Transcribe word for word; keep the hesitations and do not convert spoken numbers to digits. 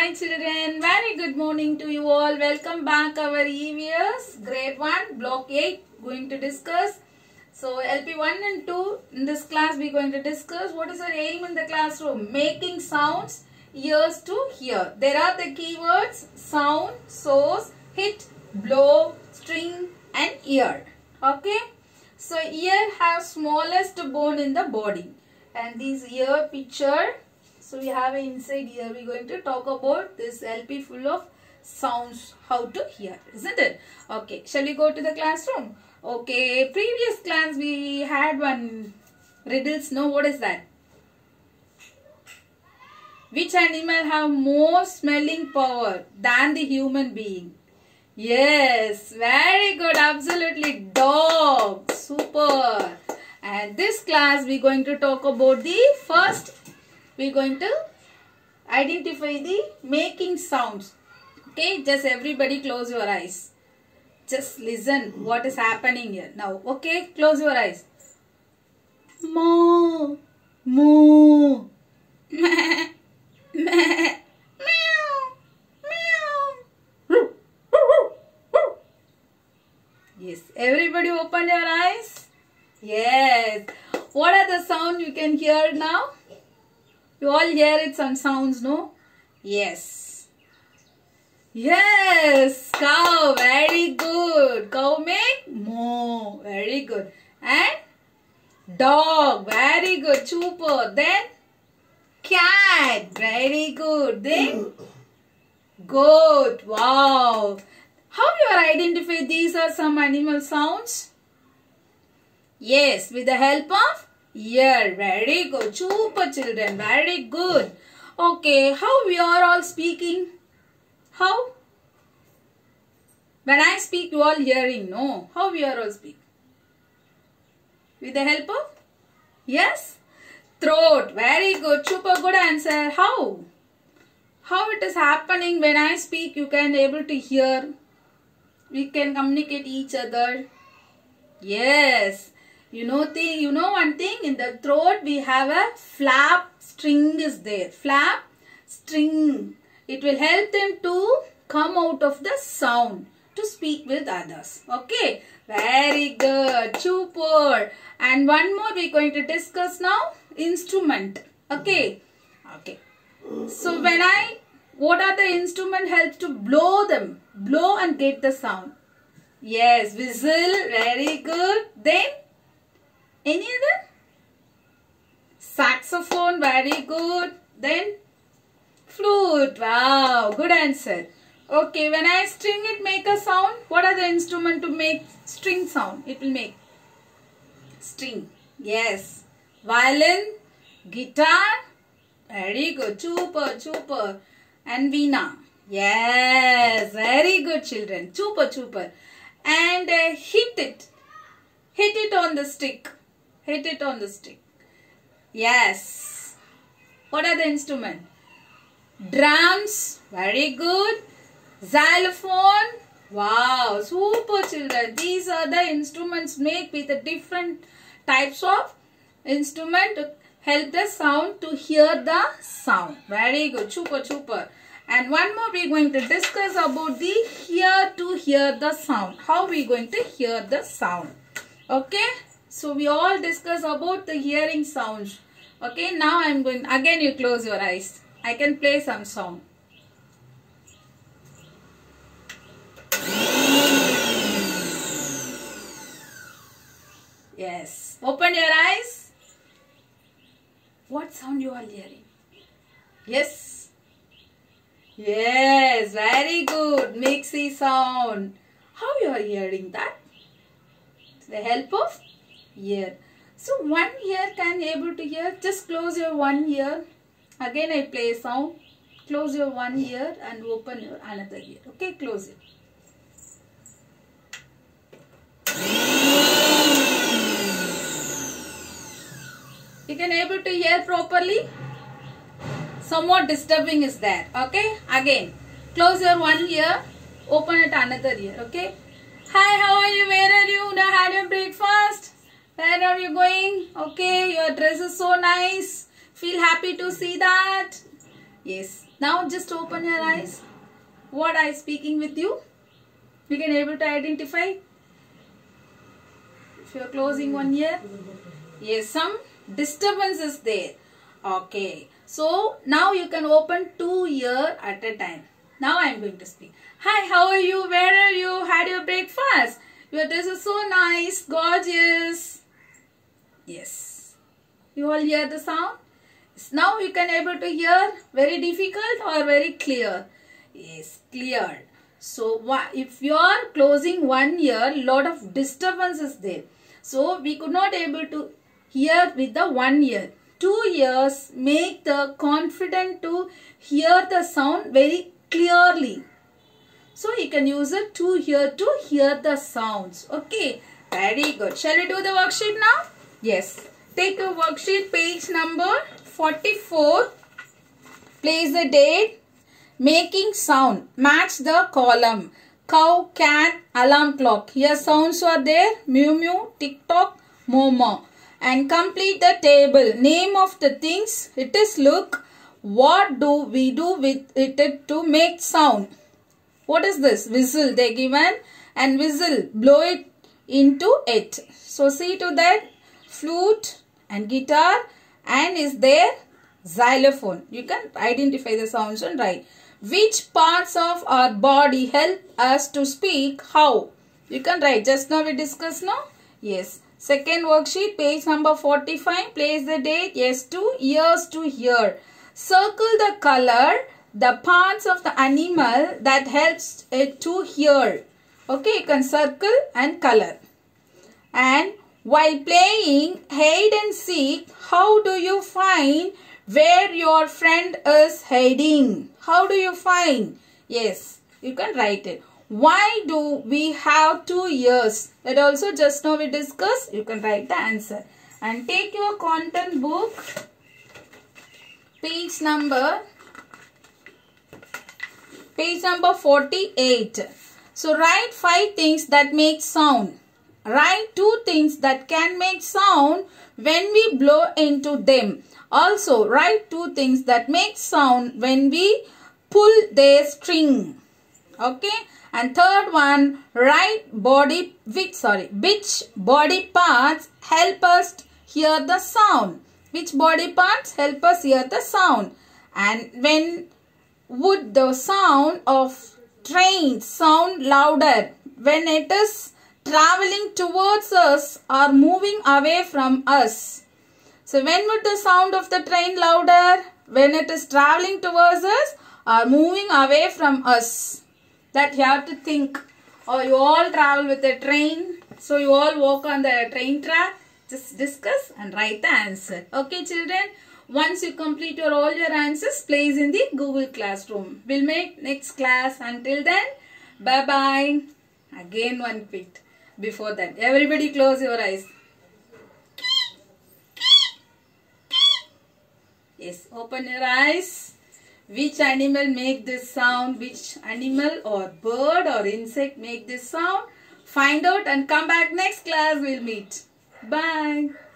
Hi children, very good morning to you all. Welcome back our E V S grade one block eight going to discuss. So L P one and two in this class we are going to discuss what is our aim in the classroom. Making sounds, ears to hear. There are the keywords sound, source, hit, blow, string and ear. Okay. So ear has smallest bone in the body and this ear picture. So we have an inside ear. We are going to talk about this L P full of sounds, how to hear, isn't it? Okay, shall we go to the classroom? Okay, previous class we had one riddles. No, what is that? Which animal have more smelling power than the human being? Yes, very good, absolutely, dog. Super. And this class we are going to talk about the first. We are going to identify the making sounds. Okay, just everybody close your eyes. Just listen what is happening here. Now, okay, close your eyes. Moo, moo, meh, meh, meow, meow. Yes, everybody open your eyes. Yes. What are the sounds you can hear now? You all hear it, some sounds, no? Yes. Yes. Cow. Very good. Cow make moo. Very good. And dog. Very good. Super. Then cat. Very good. Then goat. Wow. How you are identify these are some animal sounds? Yes. With the help of ear. Very good. Super children. Very good. Okay. How we are all speaking? How? When I speak you all hearing. No. How we are all speak? With the help of? Yes. Throat. Very good. Super good answer. How? How it is happening when I speak you can able to hear. We can communicate each other. Yes. You know, thing, you know one thing, in the throat we have a flap string is there. Flap string. It will help them to come out of the sound to speak with others. Okay. Very good. Super. And one more we are going to discuss now. Instrument. Okay. Okay. So when I, what are the instrument helps to blow them? Blow and get the sound. Yes. Whistle. Very good. Then any other? Saxophone, very good. Then flute, wow, good answer. Okay, when I string it, make a sound. What are the instrument to make string sound? It will make string. Yes. Violin, guitar, very good. Super, super. And veena. Yes, very good children. Super, super. And uh, hit it. Hit it on the stick. Hit it on the stick. Yes. What are the instruments? Drums. Very good. Xylophone. Wow. Super children. These are the instruments made with the different types of instrument to help the sound to hear the sound. Very good. Super, super. And one more we are going to discuss about the hear to hear the sound. How we are going to hear the sound. Okay. So we all discuss about the hearing sounds. Okay, now I am going, again you close your eyes. I can play some song. Yes. Open your eyes. What sound you are hearing? Yes. Yes, very good. Mixy sound. How you are hearing that? With the help of ear. So one ear can able to hear. Just close your one ear. Again I play sound. Close your one ear and open your another ear. Okay, close it. You can able to hear properly. Somewhat disturbing is there. Okay, again close your one ear. Open it another ear. Okay. Hi, how are you? Where are you? Now had your breakfast? Where are you going? Okay, your dress is so nice. Feel happy to see that. Yes. Now just open your eyes. What I speaking with you? You can able to identify? If you are closing one ear. Yes, some disturbance is there. Okay. So now you can open two ear at a time. Now I am going to speak. Hi, how are you? Where are you? Had your breakfast? Your dress is so nice, gorgeous. Yes. You all hear the sound? Now you can able to hear very difficult or very clear. Yes, clear. So if you are closing one ear, lot of disturbance is there. So we could not able to hear with the one ear. Two ears make the confident to hear the sound very clearly. So you can use a two ear to hear the sounds. Okay, very good. Shall we do the worksheet now? Yes. Take a worksheet, page number forty-four. Place the date. Making sound. Match the column. Cow, cat, alarm clock. Here sounds are there. Mew mew, tick tock, momo. And complete the table. Name of the things. It is look. What do we do with it to make sound? What is this? Whistle they given, and whistle, blow it into it. So see to that, flute and guitar, and is there xylophone. You can identify the sounds and write. Which parts of our body help us to speak? How? You can write. Just now we discussed, no? Yes. Second worksheet, page number forty-five. Place the date. Yes, two ears to hear. Circle the color, the parts of the animal that helps it to hear. Okay, you can circle and color. And while playing hide and seek, how do you find where your friend is hiding? How do you find? Yes, you can write it. Why do we have two ears? That also just now we discussed. You can write the answer. And take your content book, page number Page number forty-eight. So write five things that make sound. Write two things that can make sound when we blow into them. Also write two things that make sound when we pull their string. Okay. And third one, write body which sorry which body parts help us hear the sound. Which body parts help us hear the sound. And when would the sound of train sound louder? When it is traveling towards us or moving away from us. So when would the sound of the train louder? When it is traveling towards us or moving away from us. That you have to think. Or you all travel with a train. So you all walk on the train track. Just discuss and write the answer. Okay, children. Once you complete your all your answers, place in the Google Classroom. We'll make next class. Until then, bye-bye. Again one quick before that. Everybody close your eyes. Yes, open your eyes. Which animal make this sound? Which animal or bird or insect make this sound? Find out and come back next class. We'll meet. Bye.